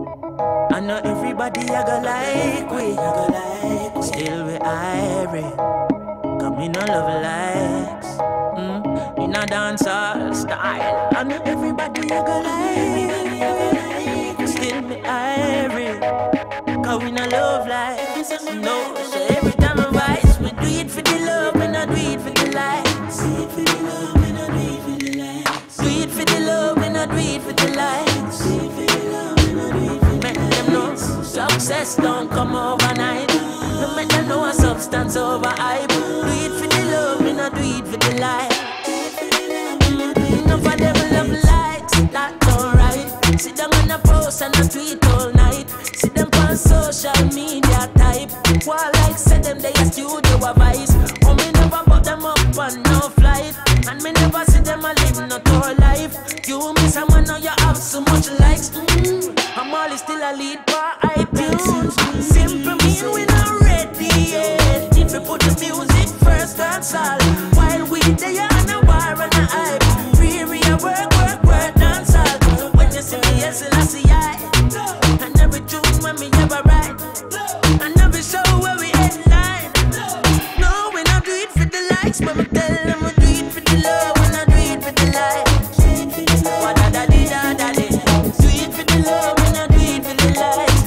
I know everybody I go like we, still we irie. Cause me no love likes, in a dancehall style. I know everybody I go like, still me irie. Cause we no love likes, no. So every time I rise, we do it for the love, we not do it for the likes. Do it for the love, we not do it for the likes. Do it for the love, we not do it for the likes. Do it for the love, we not do it for the likes. Make them know success don't come overnight. No make them know a substance over hype. Do it for the love, we not do it for the likes. Enough of them love likes, that don't right. Sit down on a post and a tweet all night. See them on social media type. While like say them they a studio advice. Oh me never put them up on no flight. And me never see them a live no tour life. You miss someone now you have so much likes. I'm always still a lead for iTunes. Simple mean we not ready yet. If we put the music first, that's all. While we there on a bar and a hype. Free work, dance all. So when you see me, yes, I see I. And every tune when me ever write. And every show where we headline. No, we not do it for the likes, but we tell them we do it for the love. We not do it for the likes. What da di da da di. Do it for the love, we not do it for the likes.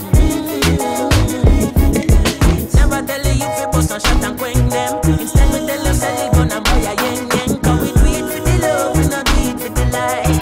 Never tell you if you bust a shot and quench them. Instead we tell you sell it gonna buy a yen yen. Cause we do it for the love, we not do it for the likes.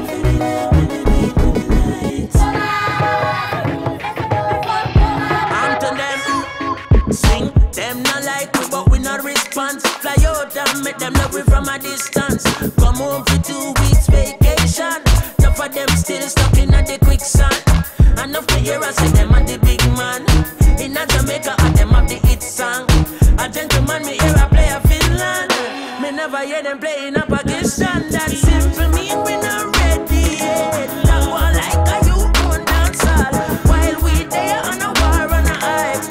Swing, them not like we, but we not response. Fly out and make them love we from a distance. Come home for 2 weeks vacation. Enough of them still stuck in the quicksand. Enough to hear us say them are the big man. In a Jamaica, and them have the hit song. A gentleman, me hear a play a Finland. Me never hear them playing a Pakistan. That simple mean we not ready yet. That one like a you own dance all. While we there on a war on a hype.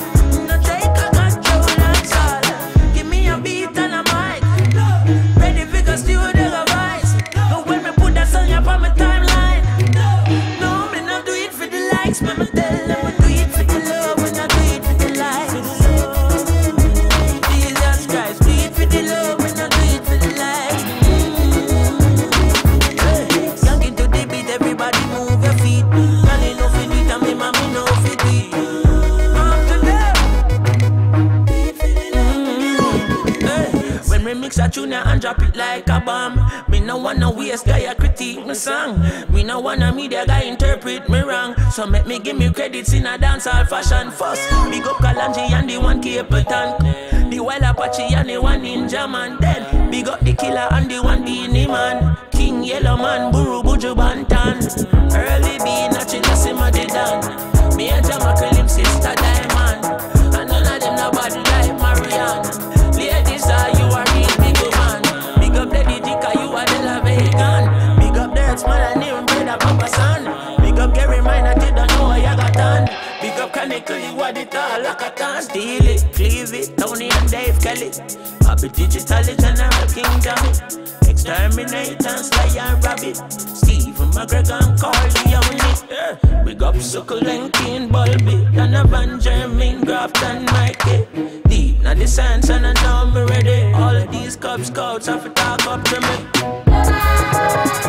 Ready for the studio voice. But when me put that song up on my timeline, no, me not do it for the likes. But me tell them we do it for the love. We not do it for the likes. Jesus Christ, do it for the love. We not do it for the likes. Young into the beat, everybody move your feet. Girl, you know fit it and me mommy know fit it. When we mix a tune and drop it like a bomb, me no wanna waste guy a critique me song. Me no wanna media guy interpret me wrong. So make me give me credits in a dancehall fashion first. Big up Kalanji and the one Capleton, the Wild Apache and the one Ninja Man. Then big up the Killer and the one Beanie Man, King Yellow Man, Buru Buju Bantan. Early B, Nachi Nassima de Dan. Me and Jamaica him sister Diamond. And none of them nobody like Marianne. Ladies, you are real big man. Big up Lady Jika, you are the La Vegan. Big up Dirts, man, and even brother Papa San. Big up Gary Miner, you don't know what you got done. Big up Chronixx, you are the tall like a tan. Steal it, cleave it, Tony and Dave Kelly. Happy Digital, General Kingdom. Exterminate and Sly and Rabbit. Stephen McGregor and Carly on it. Big up Succulent, King Bulby, and Van Jermaine, Graft and Mikey. Deep now the science and I know me ready. All of these Cub Scouts have to talk up to me.